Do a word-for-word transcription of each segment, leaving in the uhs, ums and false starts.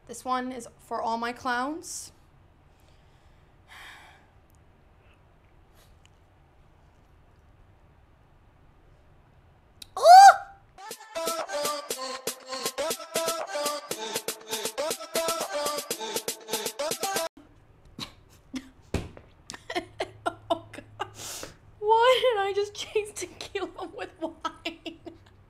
This one is for all my clowns. I just chased tequila with wine.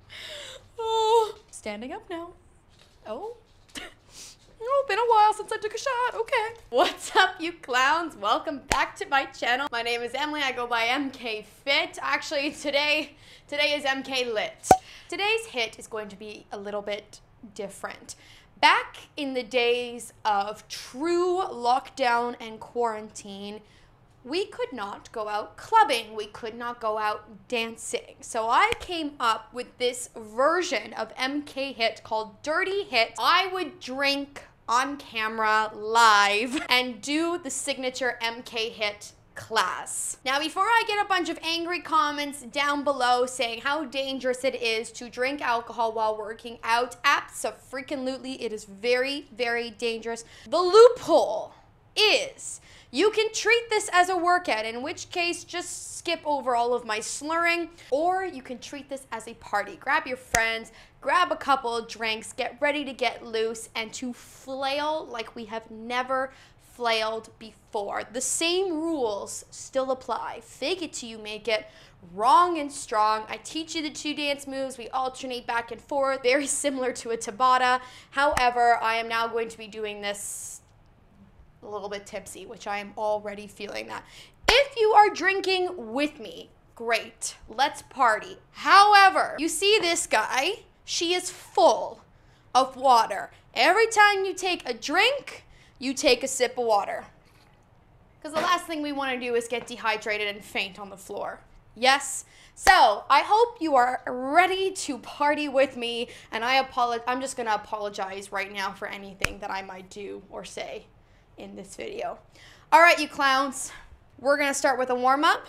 Oh, standing up now. Oh. Oh, been a while since I took a shot. Okay. What's up, you clowns? Welcome back to my channel. My name is Emily. I go by EMKFit. Actually, today, today is EMKLIIT. Today's hit is going to be a little bit different. Back in the days of true lockdown and quarantine, we could not go out clubbing. We could not go out dancing. So I came up with this version of EMKHIIT called Dirty Hit. I would drink on camera live and do the signature EMKHIIT class. Now, before I get a bunch of angry comments down below saying how dangerous it is to drink alcohol while working out, abso-freaking-lutely, it is very, very dangerous. The loophole is you can treat this as a workout, in which case just skip over all of my slurring, or you can treat this as a party. Grab your friends, grab a couple of drinks, get ready to get loose and to flail like we have never flailed before. The same rules still apply. Fake it till you make it. Wrong and strong. I teach you the two dance moves. We alternate back and forth, very similar to a Tabata. However, I am now going to be doing this a little bit tipsy, which I am already feeling that. If you are drinking with me, great, let's party. However, you see this guy, she is full of water. Every time you take a drink, you take a sip of water. Because the last thing we want to do is get dehydrated and faint on the floor. Yes? So, I hope you are ready to party with me, and I apologize. I'm just going to apologize right now for anything that I might do or say in this video. All right, you clowns, we're gonna start with a warm-up,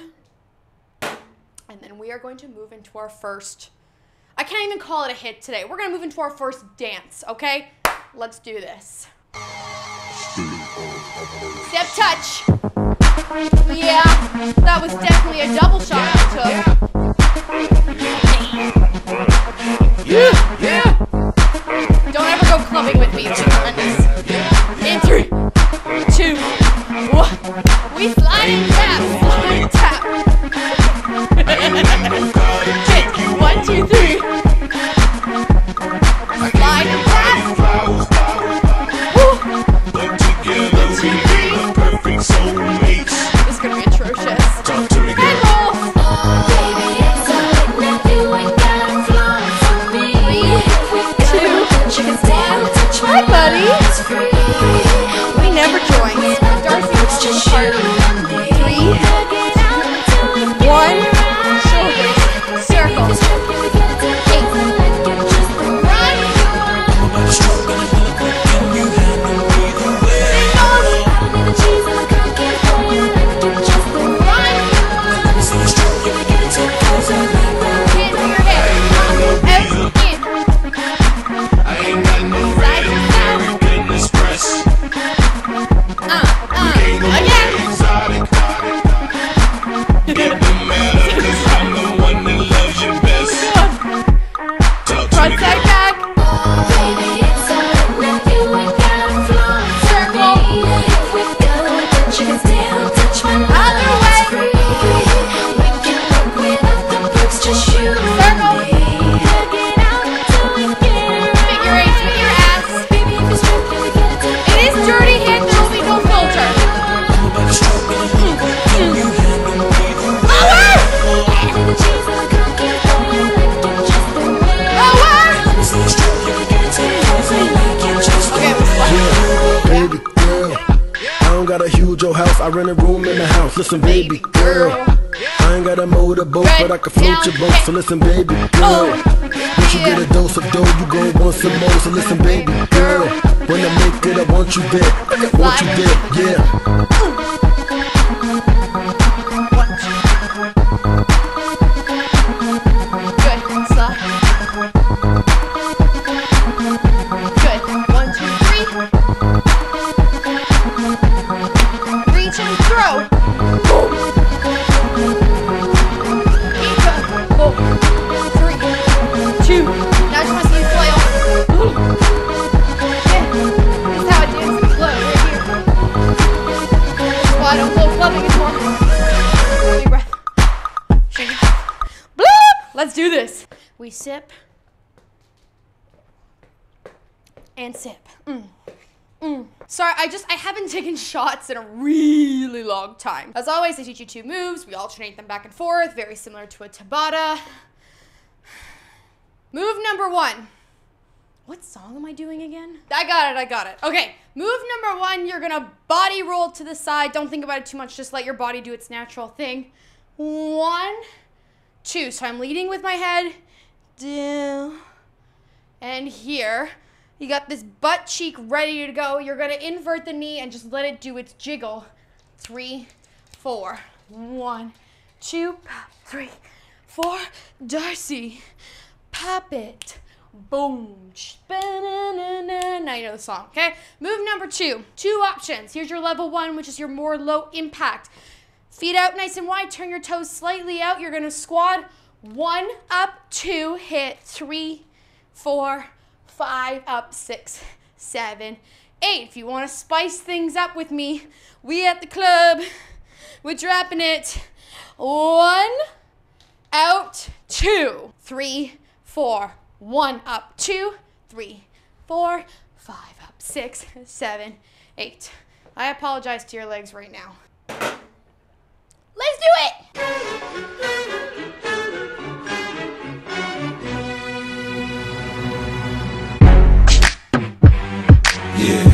and then we are going to move into our first, I can't even call it a hit today. We're gonna move into our first dance, okay? Let's do this. Step touch. Yeah, that was definitely a double shot I took. Yeah, yeah. Don't ever go clubbing with me, chicken. In three, two, one. We slide and tap, slide and tap. Hit, one, two, three. Slide and tap. Woo. One, two, three. Perfect soulmates. This is gonna be atrocious. Talk to me, girl. Hi, buddy. We never join. Darcy was just party. Three, one, shoulders, circle, eight, run, I rent a room in the house, listen baby girl, I ain't got a motorboat, but I can float your boat, so listen baby girl, once you get a dose of dough, you gon' want some more, so listen baby girl, when I make it, I want you there, I want you there, yeah. Good, slide. Good, one, two, three. let's do this. We sip and sip. Mm. Mm. Sorry, I just, I haven't taken shots in a really long time. As always, I teach you two moves. We alternate them back and forth, very similar to a Tabata. Move number one. What song am I doing again? I got it, I got it. Okay, move number one, you're gonna body roll to the side. Don't think about it too much, just let your body do its natural thing. One, two, so I'm leading with my head, down, and here. You got this butt cheek ready to go. You're gonna invert the knee and just let it do its jiggle. Three, four, one, two, pop, three, four, Darcy, pop it. Boom. Now you know the song, okay? Move number two. Two options. Here's your level one, which is your more low impact. Feet out nice and wide. Turn your toes slightly out. You're going to squat. One, up, two, hit, three, four, five, up, six, seven, eight. If you want to spice things up with me, we at the club, we're dropping it. One, out, two, three, four, one, up, two, three, four, five, up, six, seven, eight. I apologize to your legs right now. Let's do it! Yeah.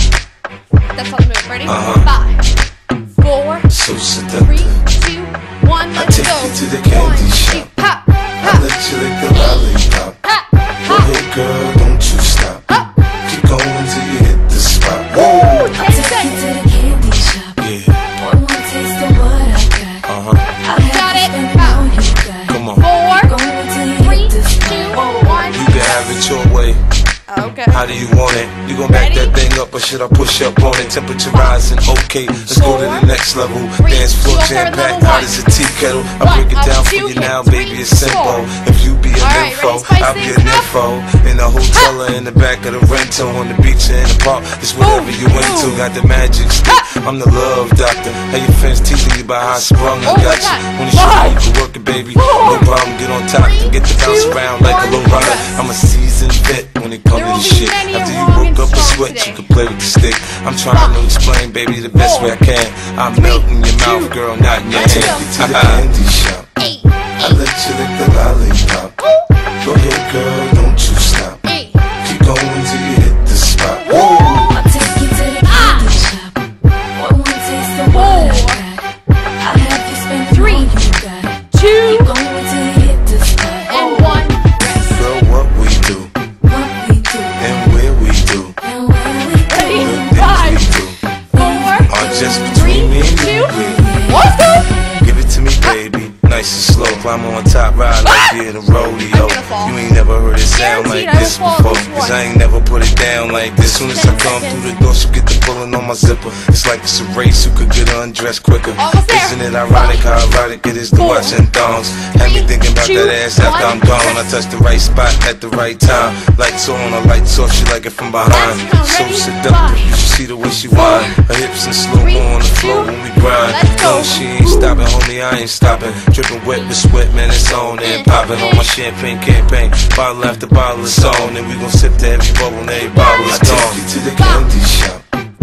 That's how the move. Ready? Uh-huh. Five, four, So seductive. three, two, one, I let's take go. you to the candy One, shop. two, pop, I pop, let you lick the lollipop. pop, Go pop, ahead, girl, don't you stop. pop. Keep going till you hit the spot. Whoa. Ooh, I'll take you to the candy shop. Yeah. One more taste of what I got. Uh-huh. I'll have Got you it. spend Pop. all you got. Come on. Four, Going till you three, hit the spot. two, one. You can have it your way. Okay. How do you want it? You gon' back Ready? that thing up or should I push up on it? Temperature rising, okay. Let's go to the next level. Three, Dance floor you jam got packed, level hot one. as a tea kettle. I One, break it up, down for two, you hit, now, three, baby. It's simple. four. If you be a All right, nympho, ready, spice I'll be things a up. nympho. In a hotel or in the back of the rental, on the beach or in the park. It's whatever Boom, you into. boom. Got the magic stick. I'm the love doctor. How your fans teasing you about how I sprung. I Oh, got what's you. that? Wanna show you Five. you can work it, baby. Four. No problem. Get on top and get the bounce Three, around like a two, low rider. rest. I'm a seasoned vet when it comes There to will this be shit. many a After you wrong and woke up and strong sweat, today. you can play with the stick. I'm trying to explain, baby, the best way I can. I'm melting your mouth, girl, not in your Let's hand. go. To the candy shop. Eight, I let you lick the lollipop. Go ahead, girl, don't you stop. eight. Keep going till you hit the spot. Whoa. I'll take you to the candy shop. One more taste of what I Four. got. I'll have you spend Three. all you got. Two, Going till you hit the spot. and one. Rest. Girl, what we do What we do and where we do, and where we go. Ready? the things Five, we do four, are just three, between me and two, you. let's go. Give it to me, baby. Nice and slow, climb on top, ride like you're in a rodeo. I'm gonna fall. You ain't never heard it sound like Guaranteed I will this fall before. at least Cause I once. ain't never put it down like this. Soon as I Ten come seconds. through the door, she get the pulling on my zipper. It's like it's a race, who could get undressed quicker. Almost there. Isn't it ironic how erotic it is to Four, watching thongs? Have me three, thinking about two, that ass after one, I'm gone. I touch the right spot at the right time. Lights on, her lights off, she like it from behind. Let's go. So Ready? seductive, Five, you should see the way she whine. Her hips in slow three, mo on the floor two, when we grind. let's go. No, she ain't stopping, homie, I ain't stopping. Dripping wet with sweat, man, it's on and popping on my champagne campaign. Bottle after bottle is on, and we gon' sip to every bubble and every bottle is gone. I take you to the candy shop.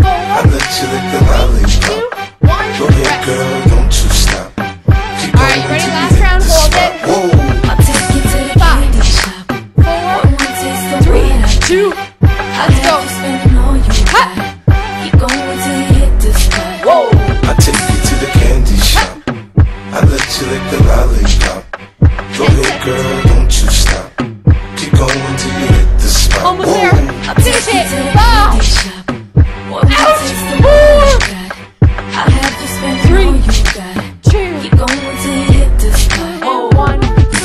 I let you lick the lollipop. Go ahead, girl, don't you stop. Keep All right, ready? Last round, hold it. Whoa. I'll take you to the Five, candy shop. four, One more taste of three, what I got. two. I'll Let's go. have you spend all you got. Keep going till you hit the spot. Whoa. I take you to the candy shop. I let you lick the lollipop. Go ahead, girl, don't you stop. Keep going till you hit the spot. Almost Whoa. there. I'll Finish take you it. to the Five. candy shop. One more Ouch. taste of what I got. I'll have you spend Three. all you got. Two, Keep going till you hit the spot. and one.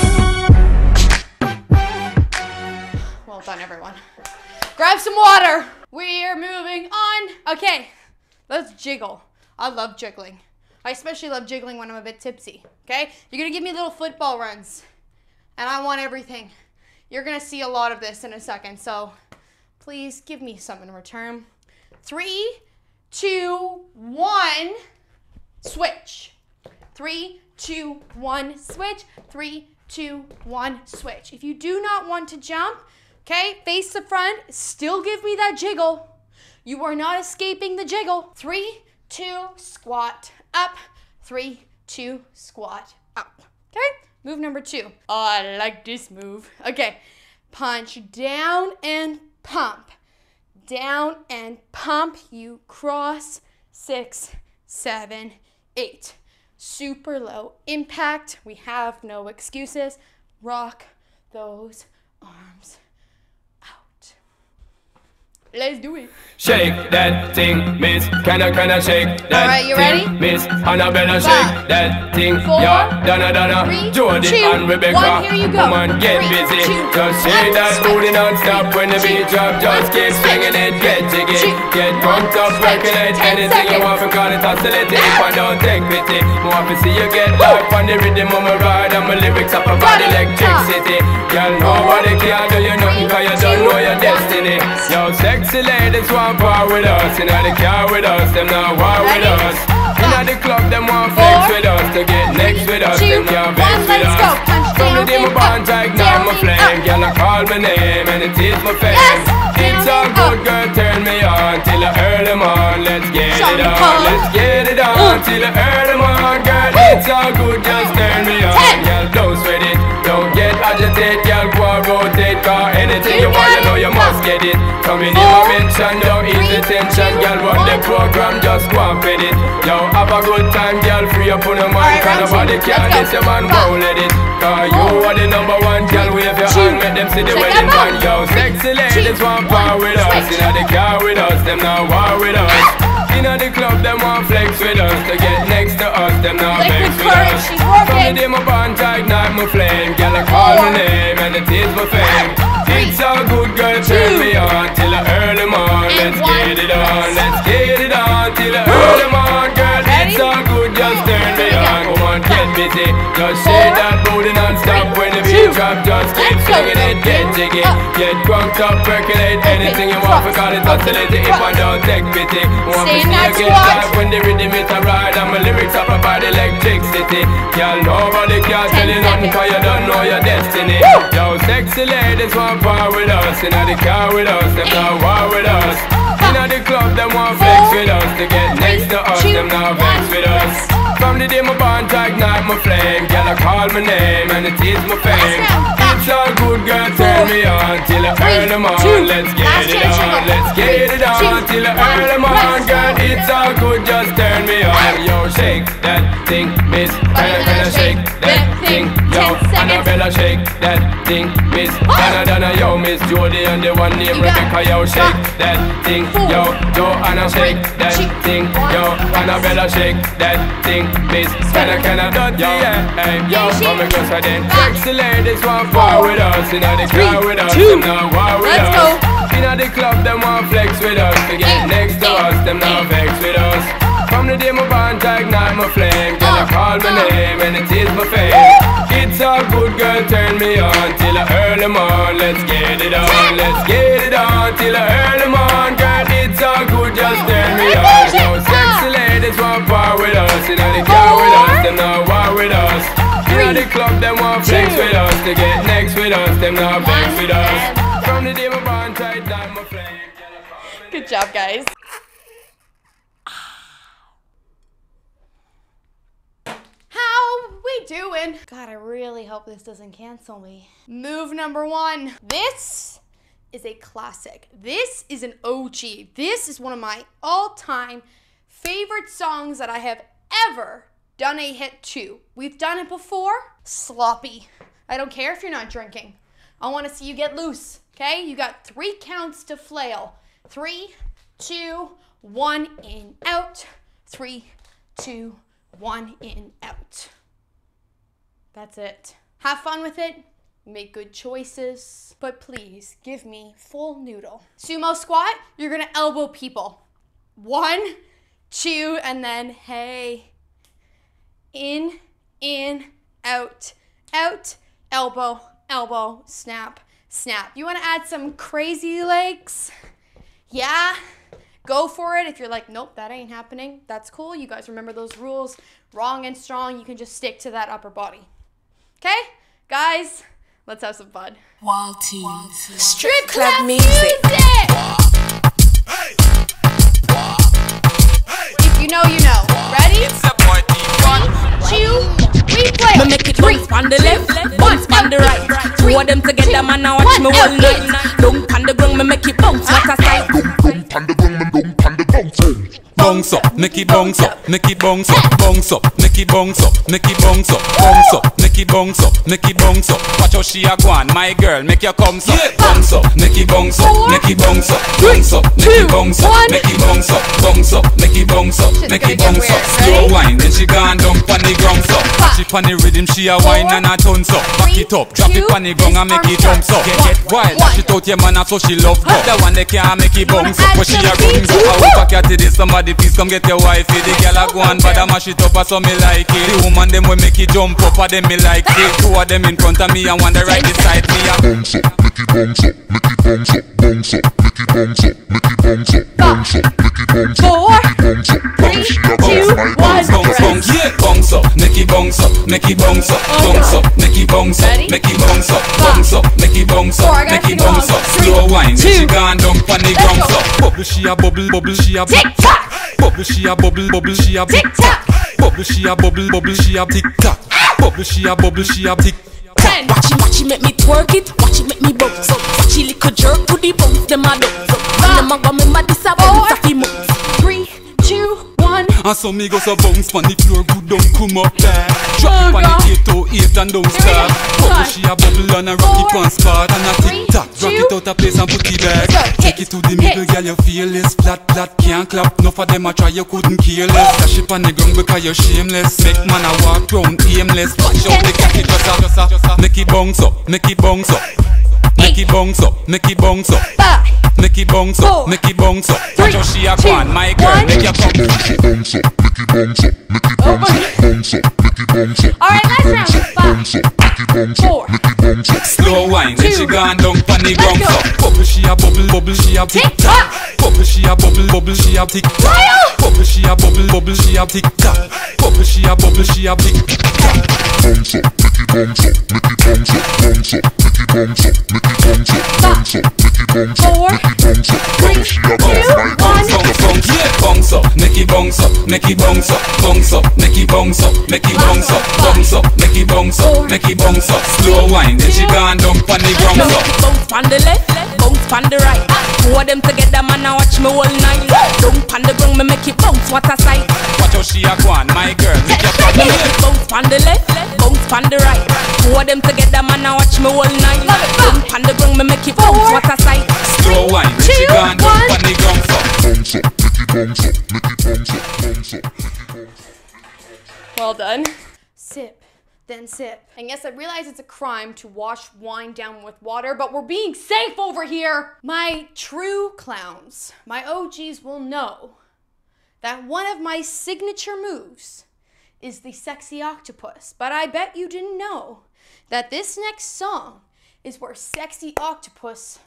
Well done, everyone. Grab some water. We're moving on. Okay, let's jiggle. I love jiggling. I especially love jiggling when I'm a bit tipsy, okay? You're gonna give me little football runs, and I want everything. You're gonna see a lot of this in a second, so please give me some in return. Three, two, one, switch. Three, two, one, switch. Three, two, one, switch. If you do not want to jump, okay, face the front, still give me that jiggle. You are not escaping the jiggle. Three, two, squat, up. Three, two, squat, up. Okay, move number two. Oh, I like this move. Okay, punch down and pump. Down and pump. You cross. Six, seven, eight. Super low impact. We have no excuses. Rock those arms out. Let's do it. Shake that thing, miss. Can I, can I shake that? All right, you thing, ready? Miss Annabella, shake Five, that thing. four, Yeah, Donna, Donna, three, Jody two, and Rebecca. one, here you go. Come on, get Three, busy. two, Just one, shake that switch. booty non-stop when the Three, beat drop. Just one, keep swinging it, get jiggy. two, Get one, drunk up, switch. percolate. Ten Anything you seconds. want, for call it oscillate. If I don't take pity, more to see you get life on the rhythm of my ride. And my lyrics up about electricity. Girl, nobody can do you nothing, cause you don't know your destiny. Yo, sexy ladies want power with us. In the car with us, them not war with us. In the club, them want flex with us. To get next with us, them not vex with us. From the day my bond, I ignite my flame. Girl, I call my name and it is my fame. It's all good, girl, turn me on till I earn them on. Let's get it on, let's get it on till I earn them on. Girl, it's all good, just turn me on. Girl, don't sweat it, don't get agitated. Girl, go and rotate, cause anything you want, you know you must get it. Coming in my mention, don't easy tension. Girl, run the program, just go and fit it. Yo, have a good time, girl, free up on your mind. Cause nobody can this, your man won't let it. Cause you are the number one, girl, wave your hand, make them see the wedding band. Yo, sexy ladies want power with us. In the car with us, them not war with us. In the club, them want flex with us. To get next to us, them not vex with us. From the day my bond, I ignite my flame. Girl, I call my name and it is my fame. It's all good, girl, turn me on till I earn them on. Let's get it on, let's get it on till I earn them on. Girl, it's all good, just turn me on. Come on, get busy, just shake that booty non-stop. When the beat drop, just keep swinging it, get jiggy. Get crunked up, percolate, anything you want, for call it oscillate. If I don't take pity, want to see you get live when the rhythm it a ride. And my lyrics up about electricity. Y'all nobody can tell you nothing, cause you don't know your destiny. Yo, sexy ladies want power with us. In the car with us, them not war with us. In the club, them want flex with us. To get next to us, them not vex with us. From the day my bond, I ignite my flame. Girl, I call my name and it is my fame. It's all good, girl, turn me on till I earn them on. Let's get it on, let's get it on till I earn them on. Girl, it's all good, just turn me on. Yo, shake that thing, miss. Can I, can I shake that thing? Yo, Annabella, shake that thing, miss. Donna, Donna, yo, Miss Jody and the one named Rebecca. Yo, shake that thing. Yo, Joanna, shake that thing. Yo, Annabella, shake that thing, miss. Can I, can I, yo, hey, yo, come and go so then. Sexy ladies want power with us. In the car with us, them not war with us. In the club, them want flex with us. To get next to us, them not vex with us. From the day my bond, I ignite my flame. Girl, I call my name and it is my fame. It's all good, girl, turn me on till I earn them on. Let's get it on, let's get it on till I earn them on. Girl, it's all good, just turn me on. Yo, sexy ladies want power with us. In the car with us, them not war with us. In the club, them want flex with us. To get next with us, them not vex with us. From the day my bond, I ignite my flame. Good job, guys. How we doing? God, I really hope this doesn't cancel me. Move number one. This is a classic. This is an O G. This is one of my all-time favorite songs that I have ever done a hit to. We've done it before. Sloppy. I don't care if you're not drinking. I want to see you get loose, okay? You got three counts to flail. Three, two, one, in, out. Three, two, one, in, out. That's it. Have fun with it. Make good choices. But please, give me full noodle. Sumo squat, you're gonna elbow people. One, two, and then hey. In, in, out, out, elbow, elbow, snap, snap. You wanna add some crazy legs? Yeah, go for it. If you're like, nope, that ain't happening, that's cool. You guys remember those rules. Wrong and strong, you can just stick to that upper body. Okay? Guys, let's have some fun. Walty. Strip club club music. music. If you know, you know. Ready? Two, replay. Me make it bounce on the left, bounce on the right. Two of them together, man, now watch me all night. Don't pan the ground, me make it bounce. What a sight. Don't pan the ground, man, don't pan the bounce. Bounce up, make it bounce up, make it bounce up, bounce up, make it bounce up, make it bounce up, bounce up, make it bounce up, make it bounce up. Watch how she a go on, my girl, make your come up, bounce up, make it bounce up, make it bounce up, bounce up, make it bounce up, make it bounce up, bounce up, make it bounce up, make it bounce up. Slow wine, then she gone down pon the ground up. Watch it pon the rhythm, she a wine and a tons up. Back it up, drop it pon the ground and make it jump up. Get get wild, dash it out your man, so she love go. The one they can't make it bounce up, but she a run go. I will back at this, somebody please come get your wifey. The girl a go on bad and mash it up, so me like it. The woman them will make it jump up, and them me like it. Two of them in front of me and one the right beside me. Bounce up, make it bounce up, make it bounce up, bounce up, make it bounce up, make it bounce up, bounce up, make it bounce up, bounce up, bounce up, bounce up, bounce, yeah, bounce up, make it bounce up, make it bounce up, bounce up, make it bounce up, make it bounce up, bounce up, make it bounce up, make it bounce up. Slow wine, then she gone down pon the ground up. Bubble she a bubble, bubble she a Tick tock. bubble she a bubble, bubble she a Tick tock. bubble she a bubble, bubble she a tick tock. Bubble she a bubble, she a tick. Ten. Watch it, watch it, make me twerk it. Watch it, make me bounce up. Watch it, little jerk to the bounce. Them a dance up. And them a go me mad. This a bounce a fi months. Three, two, one. And so me go so bounce pon the floor, good don't come up there. Drop it pon the eight to eight and don't start. Bubble she a bubble and a rock it one spot. And a tick tock, rock it out a place and put it back. Take it to the middle, girl, you feel less. Flat, flat, can't clap. Enough of them a try, you couldn't care less. Dash it pon the ground because you're shameless. Make man a walk round aimless. Watch out the cocky just a, just a, just a. Make it bounce up, make it bounce up. Make it bounce up, make it bounce up. Five. Make it bounce up, make it bounce up. Watch how she a go on, my girl, make your come. bounce up, bounce up, make it bounce up, make it bounce up, bounce up, make it bounce up. All right, last round. Bounce up, make it bounce up, make it bounce up. Slow wine, then she gone down pon the Let's ground go. up. Bubble she a bubble, bubble she a tick Tick tock. tock. Bubble she a bubble, bubble she a tick tock. Wild. Bubble she a bubble, bubble she a tick tock. Bubble she a bubble, she a tick tock. Bounce up, make it bounce up, make it bounce up, bounce up, make it bounce up, make it bounce up, bounce up, make it bounce up, Four. make it bounce up. Three, She a two, bounce, my one. Bounce, bounce, bounce, yeah, bounce up, make it bounce up, make it bounce up, bounce up, make it bounce up, make it bounce up, bounce up, make it bounce up, make it bounce up. Slow wine, then she gone down pon the ground Me make up. it bounce on the left, bounce on the right. Two of them together, man, now watch me all night. Don't pan the ground, me make it bounce. What a sight. Watch how she a go on, my girl, make your come. Me make it bounce on the left, bounce on the right. Two of them together, man, now watch me all night. Don't pan the ground, me make it bounce. What a sight. Slow wine, then she gone down pon the ground up. bounce up, make it bounce up, make it bounce up, bounce up, make it bounce up. Well done. Sip, then sip. And yes, I realize it's a crime to wash wine down with water, but we're being safe over here. My true clowns, my O Gs will know that one of my signature moves is the sexy octopus. But I bet you didn't know that this next song is where sexy octopus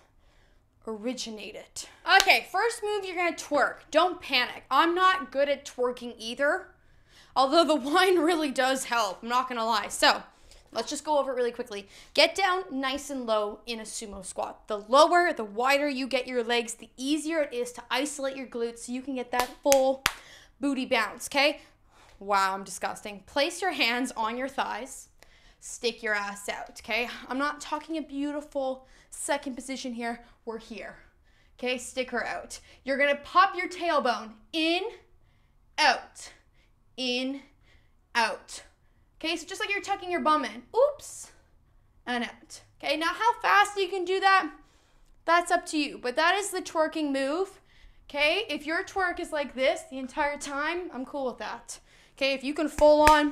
originated. Okay, first move, you're gonna twerk. Don't panic. I'm not good at twerking either, although the wine really does help, I'm not gonna lie. So let's just go over it really quickly. Get down nice and low in a sumo squat. The lower, the wider you get your legs, the easier it is to isolate your glutes so you can get that full booty bounce, okay? Wow, I'm disgusting. Place your hands on your thighs. Stick your ass out, okay? I'm not talking a beautiful second position here. We're here, okay? Stick her out. You're gonna pop your tailbone in, out, in, out. Okay, so just like you're tucking your bum in. Oops, and out. Okay, now how fast you can do that, that's up to you. But that is the twerking move, okay? If your twerk is like this the entire time, I'm cool with that. Okay, if you can full on,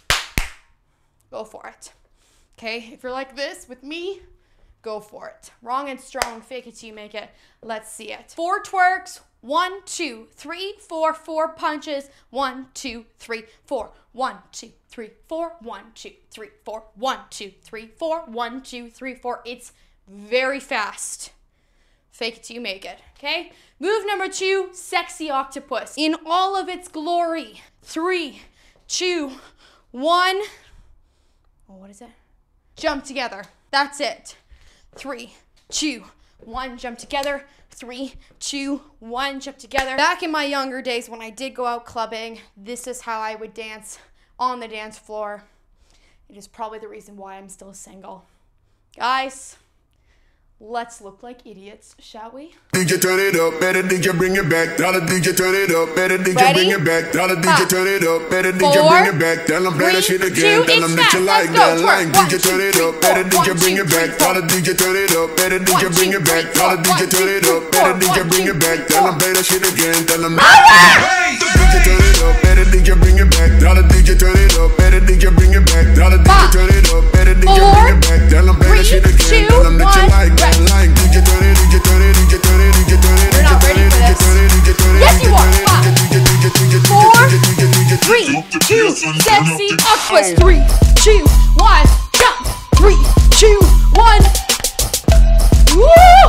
go for it. Okay, if you're like this with me, go for it. Wrong and strong, fake it till you make it. Let's see it. Four twerks, one, two, three, four, four punches, one, two, three, four, one, two, three, four, one, two, three, four, one, two, three, four, one, two, three, four. It's very fast. Fake it till you make it, okay? Move number two, sexy octopus in all of its glory. Three, two, one. Oh, what is it? jump together. That's it. Three, two, one, jump together. Three, two, one, jump together. Back in my younger days when I did go out clubbing, this is how I would dance on the dance floor. It is probably the reason why I'm still single. Guys, let's look like idiots, shall we? D J turn it up, better D J bring it back. Tell the D J turn it up, better D J Ready? bring it back. Tell the D J Five, turn it up, better D J four, bring it back. Tell them play that three, shit again. two, Tell them it's that you fast. like Let's that go. line. One, D J turn two, it three, up, better four. D J One, bring two, it back. three, Tell the D J turn it up, better D J One, bring two, it back. three, Tell the four. D J One, turn two, it three, up, better four. D J One, bring two, it back. three, Tell them four. play that shit again. Tell them D J turn it up, better D J bring it back. Tell the D J turn it up, better D J bring it back. Tell the D J turn it up, better D J bring it back. Tell them play that shit again. Tell them that you like that line. D J turn it, D J turn it, D J turn it, D J turn it. You're not ready for this. Yes, you are. Five, four, three, two, sexy octopus. Three, two, one, jump. Three, two, one. Woo!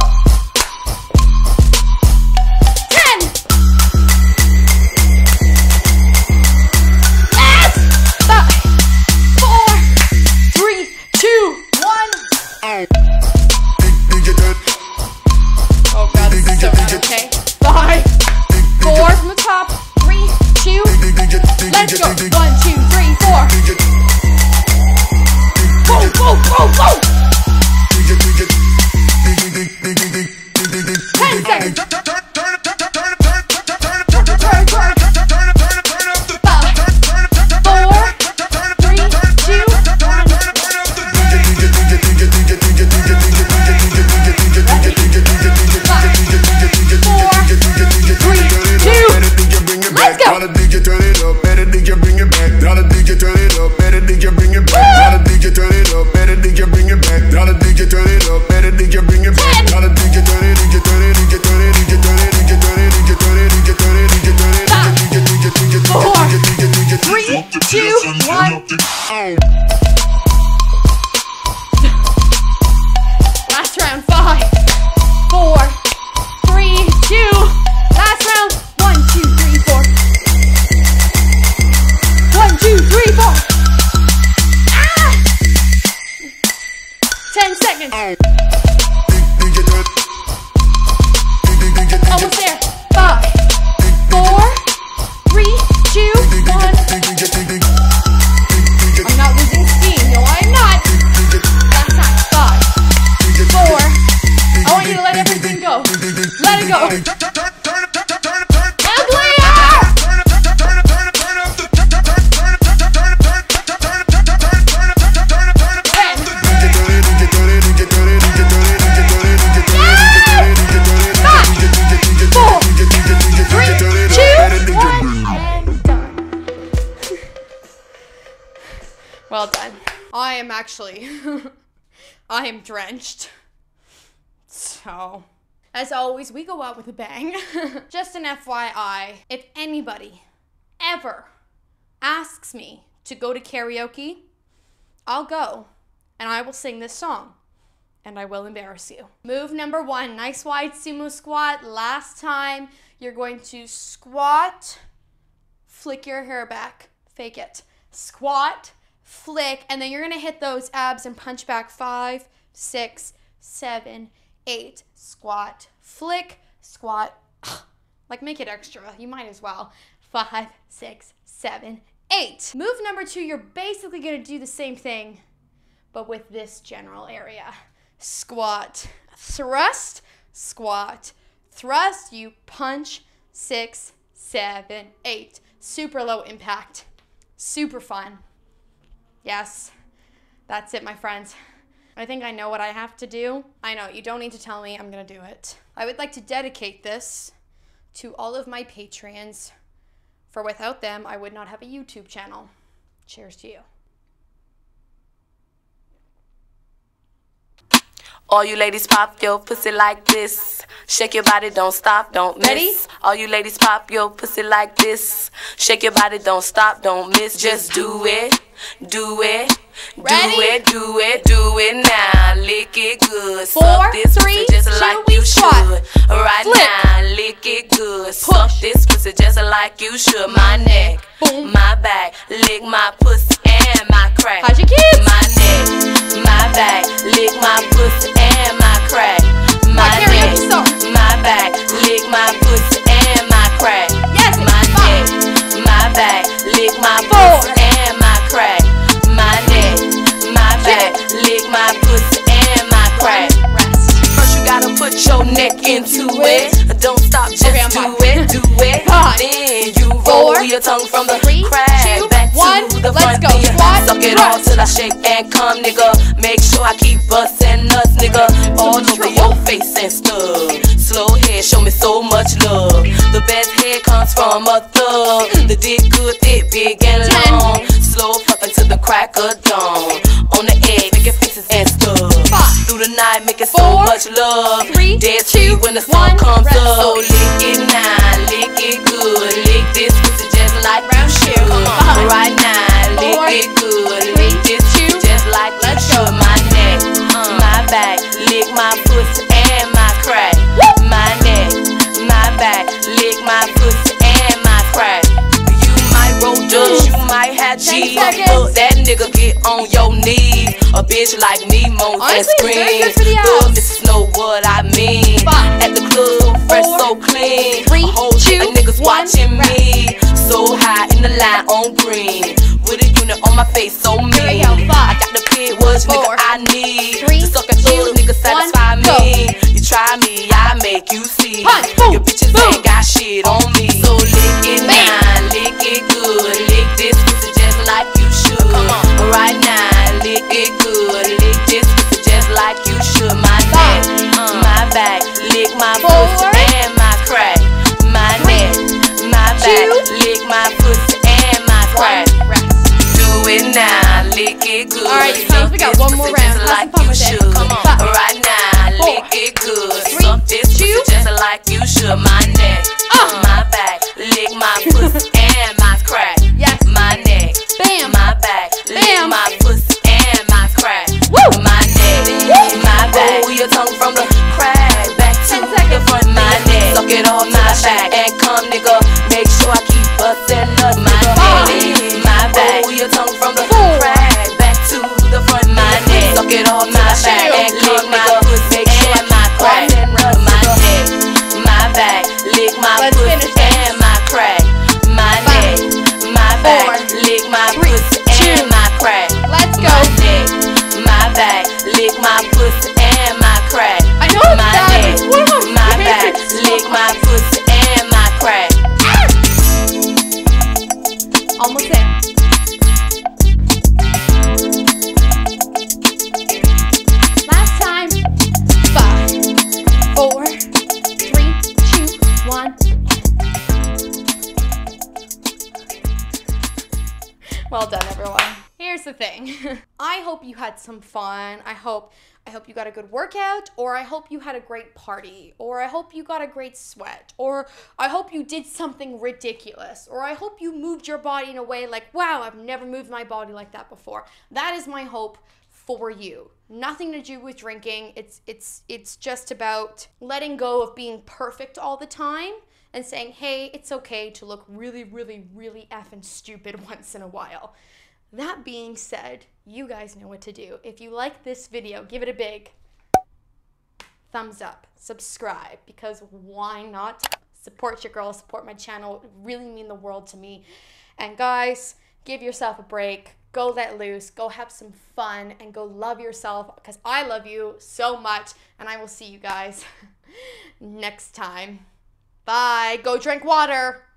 Ten. Eight. Five, four, three, two, one. Oh God, this is so bad, okay? Five, four from the top, three, two, let's go. One, two, three, four. Go, go, go, go! Ten seconds. Last round, five, four, three, two. Last round, one, two, three, four. One, two, three, four. Ah! Ten seconds. Almost there. Five, four, three, two, one. I'm not losing steam. No, I'm not. Last time. Five, four. I want you to let everything go. Let it go. Well done. I am actually, I am drenched. So, as always, we go out with a bang. Just an F Y I, if anybody ever asks me to go to karaoke, I'll go and I will sing this song and I will embarrass you. Move number one, nice wide sumo squat. Last time, you're going to squat, flick your hair back, fake it. Squat, flick, and then you're gonna hit those abs and punch back. Five, six, seven, eight. Squat, flick, squat. Like, make it extra. You might as well. Five, six, seven, eight. Move number two, you're basically gonna do the same thing, but with this general area. Squat, thrust, squat, thrust. You punch. Six, seven, eight. Super low impact. Super fun. Yes, that's it, my friends. I think I know what I have to do. I know, you don't need to tell me, I'm gonna do it. I would like to dedicate this to all of my Patreons, for without them, I would not have a YouTube channel. Cheers to you. All you ladies pop your pussy like this. Shake your body, don't stop, don't miss. Ready? All you ladies pop your pussy like this. Shake your body, don't stop, don't miss. Just do it, do it, Ready? do it, do it, do it now. Lick it good. Four, Suck this three, pussy just two, like we you squat. should. Right Flip. now, lick it good. Suck this pussy just like you should. My neck, Boom. my back, lick my pussy and my crack. How's your kids? My neck, my lick my pussy and my crack. First you gotta put your neck into it. Don't stop, just okay, do it, do it. Five, then you roll four, your tongue from the three, crack two, back one. to the Let's front. go. Then you Squat, suck it thrust. all till I shake and come, nigga. Make sure I keep busting nuts, nigga, all over your face and stuff. Slow head, show me so much love. The best head comes from a thug. The dick good, thick, big and long. Slow puffin' to the crack of dawn. On the edge, making faces and stuff. Through the night, making so Four, much love. three, Dead two, sweet when the sun one, comes rest. up. So lick it now, lick it good. Lick this pussy just like you should. Five, Right now, lick four, it good. three, Lick this two, pussy just like you should. My neck, my back, lick my pussy and my crack. My neck, my back, lick my pussy and my crack. You might roll dubs, you might have G, but that nigga get on your knees. A bitch like me moans and screams. The missus know what I mean. At the club, so fresh, so clean. A whole shit of niggas watching me. So high in the line on green. With a unit on my face, so mean. I got the pig was nigga I need. To suck and thug, nigga satisfy me. You try me, I make you see. Your bitches ain't got shit on me. So lick it now, lick it good. Lick this pussy just like you should. Right now, lick it good. Lick this pussy just like you should. My neck, my back, lick my pussy and my crack. My neck, my back, lick my pussy and my crack. Do it now, lick it good. Alright, you fellas, we got one more round. Have Like some fun you with it. should. Come on. Right now, lick it good. Three, Suck this pussy just like you should. My neck, my back, lick my pussy and my crack. Yes. My neck, Bam. my back, lick Bam. my pussy and my crack. Woo. My neck, my back, roll your tongue from the crack back to the front. My neck, suck it off my back and come, nigga. Make sure I keep busting nuts. My neck, my back, roll your tongue from the crack back to the front. My neck, suck it off my back and come, nigga. Make sure I keep busting nuts. My neck, my back, lick my Let's pussy finish this. and my crack. My neck, my back, lick my pussy and my crack. Let's go. My neck, my back, lick my pussy and my crack. I know it's My bad. neck, It's one of my my favorite back, songs. lick my pussy and my crack. Almost there. Last time. Five, four, three, two, one. Well done, everyone. Here's the thing. I hope you had some fun. I hope I hope you got a good workout, or I hope you had a great party, or I hope you got a great sweat, or I hope you did something ridiculous, or I hope you moved your body in a way like, wow, I've never moved my body like that before. That is my hope for you. Nothing to do with drinking. It's it's it's just about letting go of being perfect all the time and saying, hey, it's okay to look really, really, really effing stupid once in a while. That being said, you guys know what to do. If you like this video, give it a big thumbs up, subscribe, because why not? Support your girl, support my channel. It really mean the world to me. And guys, give yourself a break. Go let loose, go have some fun, and go love yourself, because I love you so much, and I will see you guys next time. Bye. Go drink water.